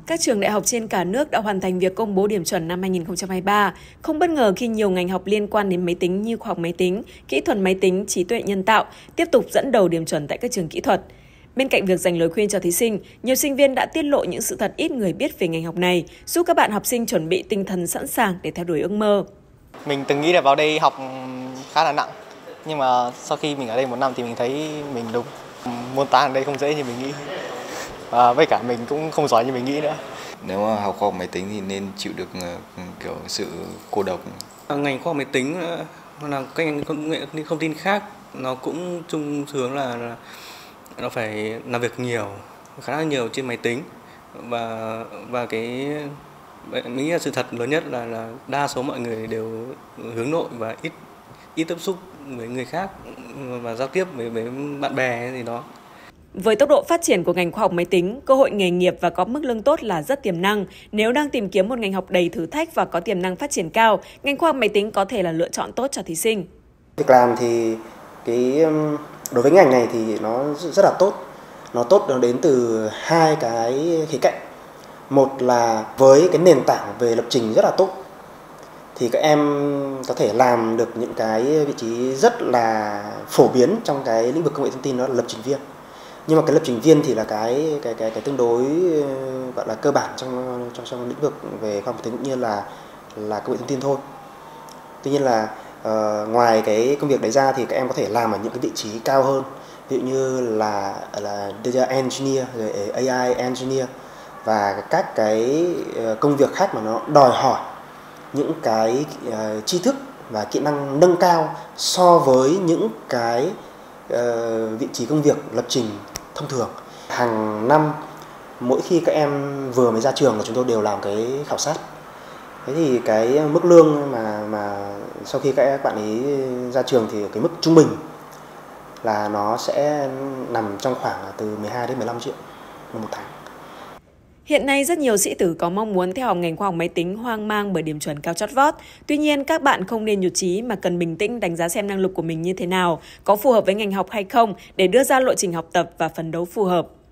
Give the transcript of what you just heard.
Các trường đại học trên cả nước đã hoàn thành việc công bố điểm chuẩn năm 2023. Không bất ngờ khi nhiều ngành học liên quan đến máy tính như khoa học máy tính, kỹ thuật máy tính, trí tuệ nhân tạo tiếp tục dẫn đầu điểm chuẩn tại các trường kỹ thuật. Bên cạnh việc dành lời khuyên cho thí sinh, nhiều sinh viên đã tiết lộ những sự thật ít người biết về ngành học này, giúp các bạn học sinh chuẩn bị tinh thần sẵn sàng để theo đuổi ước mơ. Mình từng nghĩ là vào đây học khá là nặng, nhưng mà sau khi mình ở đây 1 năm thì mình thấy mình đúng. Môn toán ở đây không dễ như mình nghĩ, và với cả mình cũng không giỏi như mình nghĩ nữa. Nếu mà học khoa học máy tính thì nên chịu được kiểu sự cô độc. Ngành khoa học máy tính là các ngành công nghệ thông tin khác, nó cũng chung hướng là nó phải làm việc nhiều, khá là nhiều trên máy tính, và cái mình nghĩ là sự thật lớn nhất là đa số mọi người đều hướng nội và ít tiếp xúc với người khác và giao tiếp với bạn bè gì đó. Với tốc độ phát triển của ngành khoa học máy tính, cơ hội nghề nghiệp và có mức lương tốt là rất tiềm năng. Nếu đang tìm kiếm một ngành học đầy thử thách và có tiềm năng phát triển cao, ngành khoa học máy tính có thể là lựa chọn tốt cho thí sinh. Việc làm thì đối với ngành này thì nó rất là tốt. Nó đến từ hai cái khía cạnh. Một là với cái nền tảng về lập trình rất là tốt thì các em có thể làm được những cái vị trí rất là phổ biến trong cái lĩnh vực công nghệ thông tin, đó là lập trình viên. Nhưng mà cái lập trình viên thì là cái tương đối gọi là cơ bản trong lĩnh vực về khoa học máy tính cũng như là công nghệ thông tin thôi. Tuy nhiên là ngoài cái công việc đấy ra thì các em có thể làm ở những cái vị trí cao hơn, ví dụ như là data engineer, rồi AI engineer và các cái công việc khác mà nó đòi hỏi những cái tri thức và kỹ năng nâng cao so với những cái vị trí công việc lập trình thông thường. Hàng năm mỗi khi các em vừa mới ra trường là chúng tôi đều làm cái khảo sát. Thế thì cái mức lương mà sau khi các bạn ấy ra trường thì cái mức trung bình là nó sẽ nằm trong khoảng từ 12 đến 15 triệu một tháng. Hiện nay rất nhiều sĩ tử có mong muốn theo học ngành khoa học máy tính hoang mang bởi điểm chuẩn cao chót vót. Tuy nhiên các bạn không nên nhụt chí mà cần bình tĩnh đánh giá xem năng lực của mình như thế nào, có phù hợp với ngành học hay không để đưa ra lộ trình học tập và phấn đấu phù hợp.